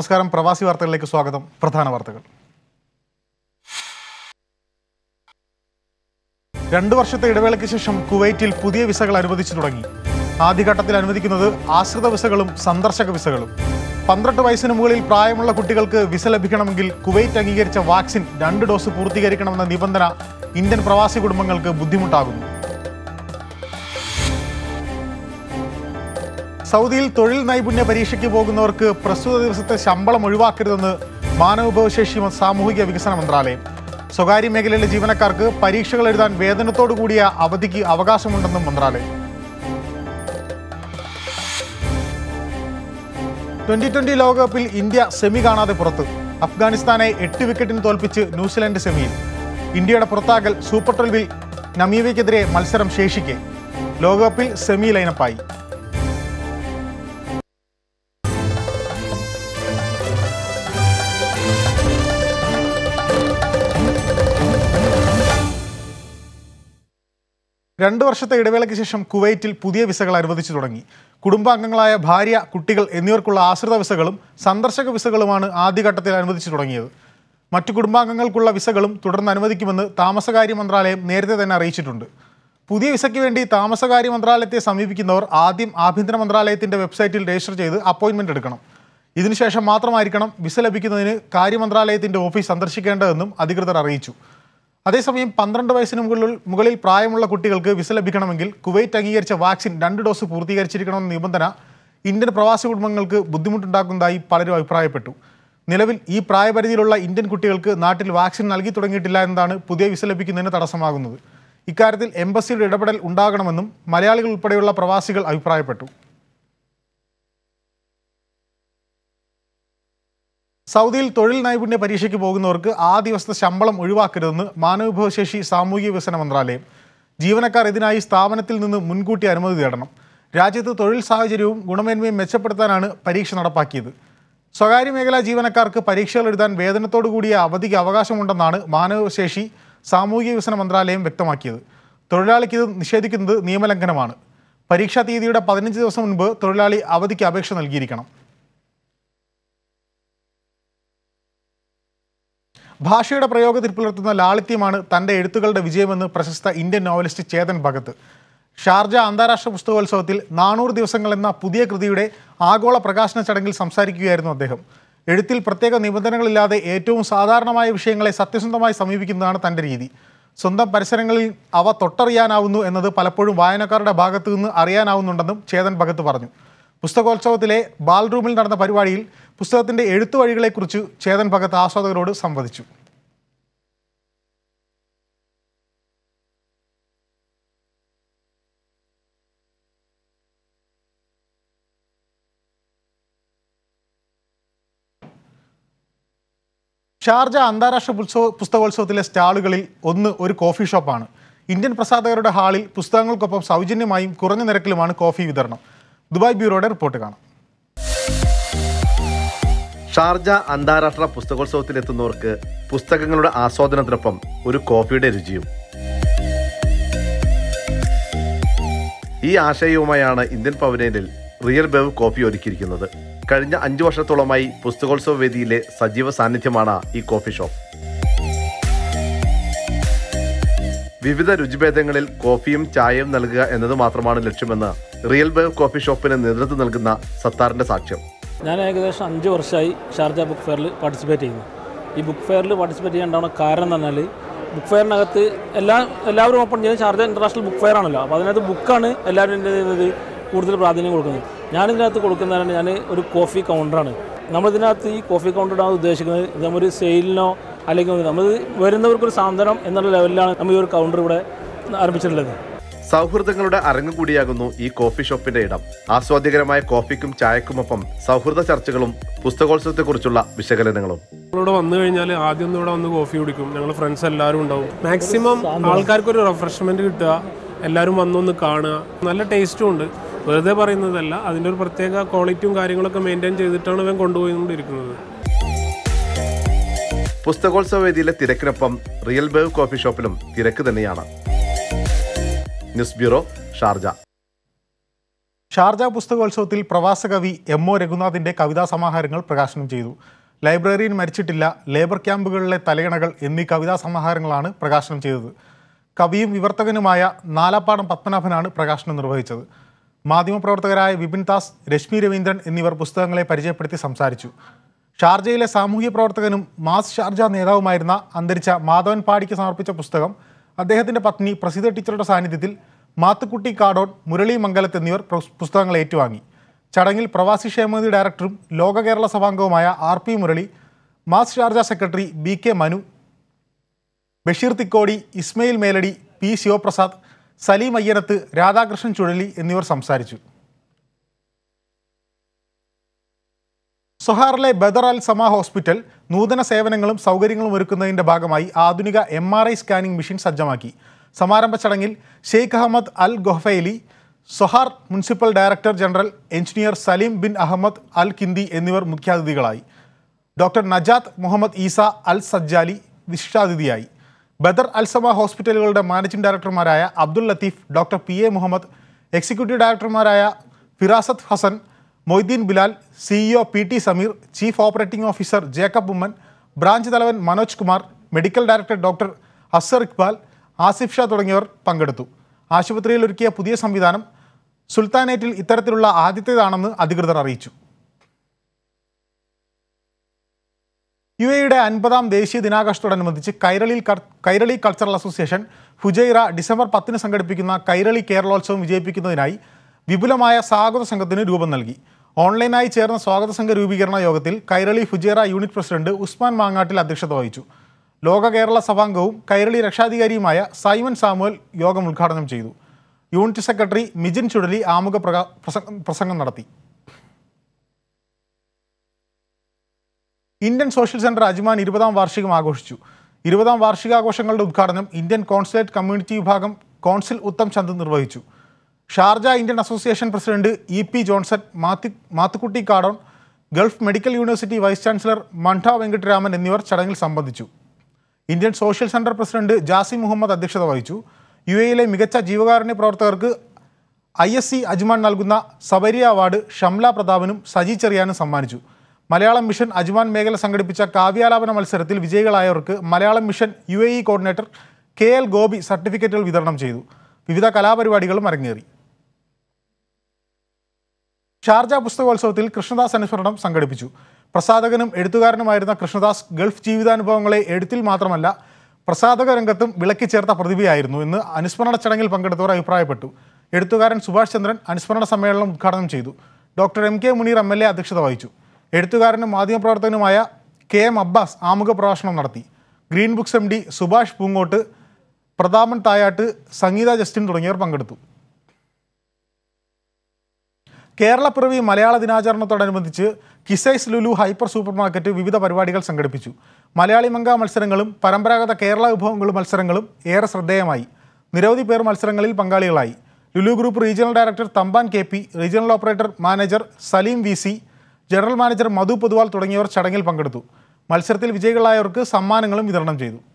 നമസ്കാരം. പ്രവാസി വാർത്തകളിലേക്ക് സ്വാഗതം. പ്രധാന വാർത്തകൾ. 2 വർഷത്തെ ഇടവേളയ്ക്ക് ശേഷം കുവൈറ്റിൽ പുതിയ വിസകൾ അനുവദിച്ചു തുടങ്ങി. ആദ്യഘട്ടത്തിൽ അനുവദിക്കുന്നത് ആശ്രിത വിസകളും സന്ദർശക വിസകളും. 12 വയസ്സിന് മുകളിൽ പ്രായമുള്ള കുട്ടികൾക്ക് വിസ ലഭിക്കണമെങ്കിൽ കുവൈറ്റ് അംഗീകരിച്ച വാക്സിൻ 2 ഡോസ് പൂർത്തീകരിക്കണമെന്ന നിബന്ധന ഇന്ത്യൻ പ്രവാസി കുടുംബങ്ങൾക്ക് ബുദ്ധിമുട്ടാകുന്നു. സൗദിയിൽ തൊഴിൽ നൈപുണ്യ പരീക്ഷയ്ക്ക് പോകുന്നവർക്ക് പ്രസ്തുത ദിവസത്തെ ശമ്പളം ഒഴിവാക്കരുതെന്ന് മാനവവിഭവശേഷി സാമൂഹിക വികസന മന്ത്രാലയം. സ്വകാര്യ മേഖലയിലെ ജീവനക്കാർക്ക് പരീക്ഷകൾ എഴുതാൻ വേതനത്തോടു കൂടിയ അവധിക്ക് അവകാശമുണ്ടെന്നും മന്ത്രാലയം. 2020 ലോകകപ്പിൽ ഇന്ത്യ സെമി കാണാതെ പുറത്ത്. അഫ്ഗാനിസ്ഥാനെ 8 വിക്കറ്റിന് തോൽപ്പിച്ച് ന്യൂസിലൻഡ് സെമിയിൽ. ഇന്ത്യയുടെ പുറത്താകൽ സൂപ്പർ 12-ൽ നമീബിയക്കെതിരെ മത്സരം ശേഷിക്കെ. ലോകകപ്പിൽ സെമി ലൈനപ്പായി. രണ്ട് വർഷത്തെ ഇടവേളയ്ക്ക് ശേഷം കുവൈറ്റിൽ പുതിയ വിസകൾ അനുവദിച്ചു തുടങ്ങി. കുടുംബാംഗങ്ങളായ ഭാര്യ, കുട്ടികൾ എന്നിവർക്കുള്ള ആശ്രിത വിസകളും സന്ദർശക വിസകളുമാണ് ആദ്യഘട്ടത്തിൽ അനുവദിച്ചു തുടങ്ങിയത്. മറ്റു കുടുംബാംഗങ്ങൾക്കുള്ള വിസകളും തുടർന്ന് അനുവദിക്കുമെന്ന് താമസകാര്യ മന്ത്രാലയം നേരത്തെ തന്നെ അറിയിച്ചിട്ടുണ്ട്. പുതിയ വിസയ്ക്ക് വേണ്ടി താമസകാര്യ മന്ത്രാലയത്തെ സമീപിക്കുന്നവർ ആദ്യം ആഭ്യന്തര മന്ത്രാലയത്തിൻ്റെ വെബ്സൈറ്റിൽ രജിസ്റ്റർ ചെയ്ത് അപ്പോയിൻമെൻ്റ് എടുക്കണം. ഇതിനുശേഷം മാത്രമായിരിക്കണം വിസ ലഭിക്കുന്നതിന് കാര്യമന്ത്രാലയത്തിൻ്റെ ഓഫീസ് സന്ദർശിക്കേണ്ടതെന്നും അധികൃതർ അറിയിച്ചു. അതേസമയം 12 വയസ്സിന് മുകളിൽ പ്രായമുള്ള കുട്ടികൾക്ക് വിസ ലഭിക്കണമെങ്കിൽ കുവൈറ്റ് അംഗീകരിച്ച വാക്സിൻ 2 ഡോസ് പൂർത്തീകരിച്ചിരിക്കണമെന്ന നിബന്ധന ഇന്ത്യൻ പ്രവാസി കുടുംബങ്ങൾക്ക് ബുദ്ധിമുട്ടുണ്ടാക്കുന്നതായി പലരും അഭിപ്രായപ്പെട്ടു. നിലവിൽ ഈ പ്രായപരിധിയിലുള്ള ഇന്ത്യൻ കുട്ടികൾക്ക് നാട്ടിൽ വാക്സിൻ നൽകി തുടങ്ങിയിട്ടില്ല എന്നതാണ് പുതിയ വിസ ലഭിക്കുന്നതിന് തടസ്സമാകുന്നത്. ഇക്കാര്യത്തിൽ എംബസിയുടെ ഇടപെടൽ ഉണ്ടാകണമെന്നും മലയാളികൾ ഉൾപ്പെടെയുള്ള പ്രവാസികൾ അഭിപ്രായപ്പെട്ടു. സൗദിയിൽ തൊഴിൽ നൈപുണ്യ പരീക്ഷയ്ക്ക് പോകുന്നവർക്ക് ആ ദിവസത്തെ ശമ്പളം ഒഴിവാക്കരുതെന്ന് മാനവവിഭവശേഷി സാമൂഹിക വികസന മന്ത്രാലയം. ജീവനക്കാർ ഇതിനായി സ്ഥാപനത്തിൽ നിന്ന് മുൻകൂട്ടി അനുമതി തേടണം. രാജ്യത്ത് തൊഴിൽ സാഹചര്യവും ഗുണമേന്മയും മെച്ചപ്പെടുത്താനാണ് പരീക്ഷ നടപ്പാക്കിയത്. സ്വകാര്യ മേഖലാ ജീവനക്കാർക്ക് പരീക്ഷകൾ എഴുതാൻ വേതനത്തോടു കൂടിയ അവധിക്ക് അവകാശമുണ്ടെന്നാണ് മാനവശേഷി സാമൂഹിക വികസന മന്ത്രാലയം വ്യക്തമാക്കിയത്. തൊഴിലാളിക്ക് ഇത് നിഷേധിക്കുന്നത് നിയമലംഘനമാണ്. പരീക്ഷാ തീയതിയുടെ 15 ദിവസം മുൻപ് തൊഴിലാളി അവധിക്ക് അപേക്ഷ നൽകിയിരിക്കണം. ഭാഷയുടെ പ്രയോഗത്തിൽ പുലർത്തുന്ന ലാളിത്യമാണ് തൻ്റെ എഴുത്തുകളുടെ വിജയമെന്ന് പ്രശസ്ത Indian novelist Chetan Bhagat. Sharjah അന്താരാഷ്ട്ര പുസ്തകോത്സവത്തിൽ 400 ദിവസങ്ങൾ എന്ന പുതിയ കൃതിയുടെ ആഗോള പ്രകാശന ചടങ്ങിൽ സംസാരിക്കുകയായിരുന്നു അദ്ദേഹം. എഴുത്തിൽ പ്രത്യേക നിബന്ധനകളില്ലാതെ ഏറ്റവും സാധാരണമായ വിഷയങ്ങളെ സത്യസന്ധമായി സമീപിക്കുന്നതാണ് തൻ്റെ രീതി. സ്വന്തം പരിസരങ്ങളിൽ അവ തൊട്ടറിയാനാവുന്നു എന്നത് പലപ്പോഴും വായനക്കാരുടെ ഭാഗത്തു നിന്ന് അറിയാനാവുന്നുണ്ടെന്നും ചേതൻ ഭഗത് പറഞ്ഞു. പുസ്തകോത്സവത്തിലെ ബാൽറൂമിൽ നടന്ന പരിപാടിയിൽ പുസ്തകത്തിൻ്റെ എഴുത്തു വഴികളെക്കുറിച്ച് ചേതൻ ഭഗത് ആസ്വാദകരോട് സംവദിച്ചു. ഷാർജ അന്താരാഷ്ട്ര പുസ്തകോത്സവത്തിലെ സ്റ്റാളുകളിൽ ഒന്ന് ഒരു കോഫി ഷോപ്പാണ്. ഇന്ത്യൻ പ്രസാധകരുടെ ഹാളിൽ പുസ്തകങ്ങൾക്കൊപ്പം സൗജന്യമായും കുറഞ്ഞ നിരക്കിലുമാണ് കോഫി വിതരണം. ദുബായ് ബ്യൂറോയുടെ റിപ്പോർട്ട് കാണാം. ഷാർജ അന്താരാഷ്ട്ര പുസ്തകോത്സവത്തിലെത്തുന്നവർക്ക് പുസ്തകങ്ങളുടെ ആസ്വാദനത്തിനൊപ്പം ഒരു കോഫിയുടെ രുചിയും. ഈ ആശയവുമായാണ് ഇന്ത്യൻ പവലിയനിൽ റിയൽ ബേവ് കോഫി ഒരുക്കിയിരിക്കുന്നത്. കഴിഞ്ഞ 5 വർഷത്തോളമായി പുസ്തകോത്സവ വേദിയിലെ സജീവ സാന്നിധ്യമാണ് ഈ കോഫി ഷോപ്പ്. വിവിധ രുചിഭേദങ്ങളിൽ കോഫിയും ചായയും നൽകുക എന്നത് മാത്രമാണ് ലക്ഷ്യമെന്ന് റിയൽ ബേവ് കോഫി ഷോപ്പിന് നേതൃത്വം നൽകുന്ന സത്താറിൻ്റെ സാക്ഷ്യം. ഞാൻ ഏകദേശം 5 വർഷമായി ഷാർജ ബുക്ക് ഫെയറിൽ പാർട്ടിസിപ്പേറ്റ് ചെയ്യുന്നു. ഈ ബുക്ക് ഫെയറിൽ പാർട്ടിസിപ്പേറ്റ് ചെയ്യാനുള്ള കാരണം എന്ന് പറഞ്ഞാൽ ബുക്ക് ഫെയറിനകത്ത് എല്ലാവരും ഓപ്പൺ ചെയ്യുന്നത് ഷാർജ ഇൻ്റർനാഷണൽ ബുക്ക് ഫെയർ ആണല്ലോ. അപ്പോൾ അതിനകത്ത് ബുക്കാണ് എല്ലാവരും കൂടുതൽ പ്രാധാന്യം കൊടുക്കുന്നത്. ഞാനിതിനകത്ത് കൊടുക്കുന്നതാണ് ഞാൻ ഒരു കോഫി കൗണ്ടറാണ്. നമ്മളിതിനകത്ത് ഈ കോഫി കൗണ്ടർ ഇടാൻ ഉദ്ദേശിക്കുന്നത് നമ്മൊരു സെയിലിനോ അല്ലെങ്കിൽ നമ്മൾ വരുന്നവർക്കൊരു സാന്ത്വനം എന്നുള്ള ലെവലിലാണ് നമ്മൾ ഈ ഒരു കൗണ്ടർ ഇവിടെ ആരംഭിച്ചിട്ടുള്ളത്. സൗഹൃദങ്ങളുടെ അരങ്ങ് കൂടിയാകുന്നു ഈ കോഫി ഷോപ്പിന്റെ ഇടം. ആസ്വാദ്യകരമായ കോഫിക്കും ചായക്കുമൊപ്പം സൗഹൃദ ചർച്ചകളും പുസ്തകോത്സവത്തെക്കുറിച്ചുള്ള വിശകലനങ്ങളും. ഇവിടെ വന്നു കഴിഞ്ഞാൽ ആദ്യം ഒന്ന് ഇവിടെ വന്ന് കോഫി കുടിക്കും. ഞങ്ങൾ ഫ്രണ്ട്സ് എല്ലാവരും ഉണ്ടാവും. മാക്സിമം ആൾക്കാർക്കൊരു റിഫ്രഷ്മെന്റ് കിട്ടുക, എല്ലാവരും വന്നൊന്ന് കാണുക. നല്ല ടേസ്റ്റും ഉണ്ട്, വെറുതെ പറയുന്നതല്ല. അതിൻ്റെ ഒരു പ്രത്യേക ക്വാളിറ്റിയും കാര്യങ്ങളൊക്കെ മെയിൻറ്റെയിൻ ചെയ്തിട്ടാണ് ഇവൻ കൊണ്ടുപോയിക്കൊണ്ടിരിക്കുന്നത്. പുസ്തകോത്സവ വേദിയിലെ തിരക്കിനൊപ്പം റിയൽ ബേവ് കോഫി ഷോപ്പിലും തിരക്ക് തന്നെയാണ്. News bureau, Sharjah. ഷാർജ പുസ്തകോത്സവത്തിൽ പ്രവാസ കവി എം ഒ രഘുനാഥിൻ്റെ കവിതാ സമാഹാരങ്ങൾ പ്രകാശനം ചെയ്തു. ലൈബ്രറിയൻ മരിച്ചിട്ടില്ല, ലേബർ ക്യാമ്പുകളിലെ തലയണകൾ എന്നീ കവിതാ സമാഹാരങ്ങളാണ് പ്രകാശനം ചെയ്തത്. കവിയും വിവർത്തകനുമായ നാലാപ്പാടം പത്മനാഭനാണ് പ്രകാശനം നിർവഹിച്ചത്. മാധ്യമപ്രവർത്തകരായ വിപിൻ ദാസ്, രശ്മി രവീന്ദ്രൻ എന്നിവർ പുസ്തകങ്ങളെ പരിചയപ്പെടുത്തി സംസാരിച്ചു. ഷാർജയിലെ സാമൂഹ്യ പ്രവർത്തകനും മാസ് ഷാർജ നേതാവുമായിരുന്ന അന്തരിച്ച മാധവൻ പാടിക്ക് സമർപ്പിച്ച പുസ്തകം അദ്ദേഹത്തിൻ്റെ പത്നി പ്രസിദ്ധ ടീച്ചറുടെ സാന്നിധ്യത്തിൽ മാത്തുക്കുട്ടി കാടോൺ, മുരളി മംഗലത്ത് എന്നിവർ പുസ്തകങ്ങൾ ഏറ്റുവാങ്ങി. ചടങ്ങിൽ പ്രവാസി ക്ഷേമനിധി ഡയറക്ടറും ലോക കേരള സഭാംഗവുമായ RP Murali, MASS Sharjah secretary BK Manu, Basheer Thikkodi, Ismail Meladi, P Sivaprasad, Saleem Ayyanath, Radhakrishnan Chuzhali എന്നിവർ സംസാരിച്ചു. സൊഹാറിലെ ബദർ അൽ സമ ഹോസ്പിറ്റൽ നൂതന സേവനങ്ങളും സൗകര്യങ്ങളും ഒരുക്കുന്നതിൻ്റെ ഭാഗമായി ആധുനിക MRI സ്കാനിംഗ് മെഷീൻ സജ്ജമാക്കി. സമാരംഭ ചടങ്ങിൽ Sheikh Ahmed Al Gohafaili, Sohar municipal director general engineer Salim bin Ahmed Al Kindi എന്നിവർ മുഖ്യാതിഥികളായി. Doctor Najat Mohammed Eisa Al Sajjali വിശിഷ്ടാതിഥിയായി. ബദർ അൽ സമ ഹോസ്പിറ്റലുകളുടെ മാനേജിംഗ് ഡയറക്ടർമാരായ Abdul Latheef, doctor PA Mohammed, executive ഡയറക്ടർമാരായ Firasath Hassan, Moideen Bilal, CEO PT Sameer, chief operating officer Jacob Oommen, branch തലവൻ Manoj Kumar, medical director doctor Azhar Iqbal, Asif Shah തുടങ്ങിയവർ പങ്കെടുത്തു. ആശുപത്രിയിൽ ഒരുക്കിയ പുതിയ സംവിധാനം സുൽത്താനേറ്റിൽ ഇത്തരത്തിലുള്ള ആദ്യത്തേതാണെന്ന് അധികൃതർ അറിയിച്ചു. UAEയുടെ 50ാം ദേശീയ ദിനാഘോഷത്തോടനുബന്ധിച്ച് Kairali cultural association Fujairah December 10 സംഘടിപ്പിക്കുന്ന കൈരളി കേരളോത്സവം വിജയിപ്പിക്കുന്നതിനായി വിപുലമായ സ്വാഗത സംഘത്തിന് രൂപം നൽകി. ഓൺലൈനായി ചേർന്ന സ്വാഗത സംഘ രൂപീകരണ യോഗത്തിൽ Kairali Fujairah unit president Usman Mangattil അധ്യക്ഷത വഹിച്ചു. ലോക കേരള സഭാംഗവും കൈരളി രക്ഷാധികാരിയുമായ സൈമൺ സാമുവൽ യോഗം ഉദ്ഘാടനം ചെയ്തു. യൂണിറ്റ് സെക്രട്ടറി മിജിൻ ചുഴലി ആമുഖ പ്രസംഗം നടത്തി. ഇന്ത്യൻ സോഷ്യൽ സെന്റർ അജ്മാൻ 20ാം വാർഷികം ആഘോഷിച്ചു. 20ാം വാർഷികാഘോഷങ്ങളുടെ ഉദ്ഘാടനം ഇന്ത്യൻ കോൺസുലേറ്റ് കമ്മ്യൂണിറ്റി വിഭാഗം കോൺസിൽ ഉത്തം ചന്ദ് നിർവഹിച്ചു. Sharjah Indian association president EP Johnson, Mathukutty Kadon, Gulf medical university vice chancellor മണ്ഠ വെങ്കട്ടരാമൻ എന്നിവർ ചടങ്ങിൽ സംബന്ധിച്ചു. Indian social centre president Jasim Mohammed അധ്യക്ഷത വഹിച്ചു. UAEയിലെ മികച്ച ജീവകാരുണ്യ പ്രവർത്തകർക്ക് ISC അജ്മാൻ നൽകുന്ന സബരിയ അവാർഡ് ഷംല പ്രതാപനും സജി ചെറിയാനും സമ്മാനിച്ചു. മലയാളം മിഷൻ അജ്മാൻ മേഖല സംഘടിപ്പിച്ച കാവ്യാലാപന മത്സരത്തിൽ വിജയികളായവർക്ക് Malayalam mission UAE coordinator KL Gopi സർട്ടിഫിക്കറ്റുകൾ വിതരണം ചെയ്തു. വിവിധ കലാപരിപാടികളും അരങ്ങേറി. ഷാർജ പുസ്തകോത്സവത്തിൽ കൃഷ്ണദാസ് അനുസ്മരണം സംഘടിപ്പിച്ചു. പ്രസാധകനും എഴുത്തുകാരനുമായിരുന്ന കൃഷ്ണദാസ് ഗൾഫ് ജീവിതാനുഭവങ്ങളെ എഴുത്തിൽ മാത്രമല്ല പ്രസാധക രംഗത്തും വിളക്കി ചേർത്ത പ്രതിഭയായിരുന്നു എന്ന് അനുസ്മരണ ചടങ്ങിൽ പങ്കെടുത്തവർ അഭിപ്രായപ്പെട്ടു. എഴുത്തുകാരൻ സുഭാഷ് ചന്ദ്രൻ അനുസ്മരണ സമ്മേളനം ഉദ്ഘാടനം ചെയ്തു. ഡോക്ടർ MK മുനീർ MLA അധ്യക്ഷത വഹിച്ചു. എഴുത്തുകാരനും മാധ്യമപ്രവർത്തകനുമായ KM അബ്ബാസ് ആമുഖ പ്രഭാഷണം നടത്തി. Green Books MD Subhash Poongottu, Prathapan Thayattu, Sangeetha Justin തുടങ്ങിയവർ പങ്കെടുത്തു. കേരളപ്പിറവി മലയാള ദിനാചരണത്തോടനുബന്ധിച്ച് Qusais Lulu hyper super market വിവിധ പരിപാടികൾ സംഘടിപ്പിച്ചു. മലയാളി മംഗ മത്സരങ്ങളും പരമ്പരാഗത കേരള വിഭവങ്ങളും മത്സരങ്ങളും ഏറെ ശ്രദ്ധേയമായി. നിരവധി പേർ മത്സരങ്ങളിൽ പങ്കാളികളായി. Lulu group regional director Thampan KP, regional operator manager Saleem VC, general manager Madhu Poduval തുടങ്ങിയവർ ചടങ്ങിൽ പങ്കെടുത്തു. മത്സരത്തിൽ വിജയികളായവർക്ക് സമ്മാനങ്ങളും വിതരണം ചെയ്തു.